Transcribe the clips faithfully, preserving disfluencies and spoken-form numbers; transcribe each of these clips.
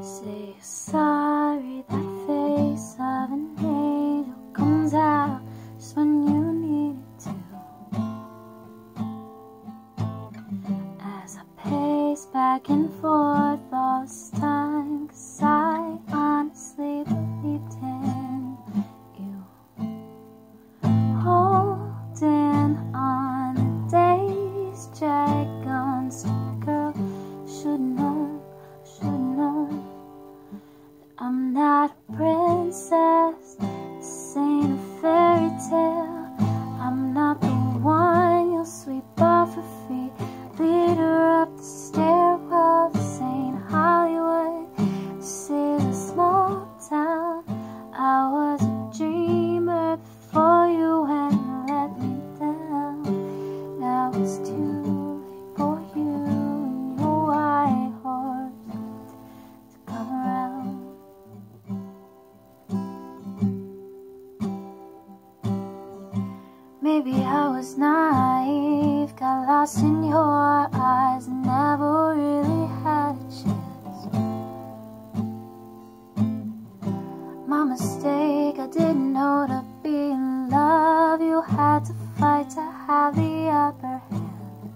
Say you're sorry, that face of an angel comes out just when you need it to. As I pace back and forth all this time, 'cause I honestly believed in you. Holding on the days drag on, so girl, should know, should know I'm not a princess, this ain't a fairy tale. I'm not the one you'll sweep off her feet, lead her up the stairwell. This ain't Hollywood, this is a small town. I was a dreamer before you went and let me down. Now it's too late for you and your white horse to come around. Maybe I was naive, got lost in your eyes, and never really had a chance. My mistake, I didn't know to be in love. You had to fight to have the upper hand.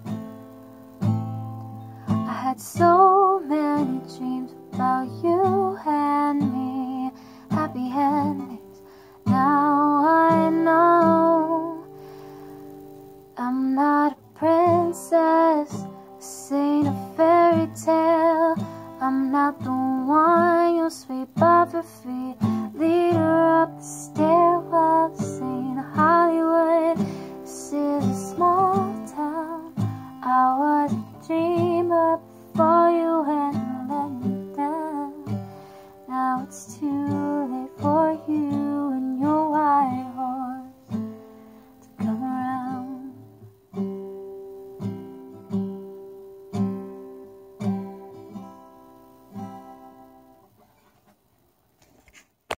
I had so many dreams about you and me, happy endings. Now I know I'm not a princess, this ain't a fairy tale. I'm not the one you'll sweep off her feet, lead her up the stairwell. This ain't Hollywood, this is a small town. I was a dreamer before you went and let me down. Now it's too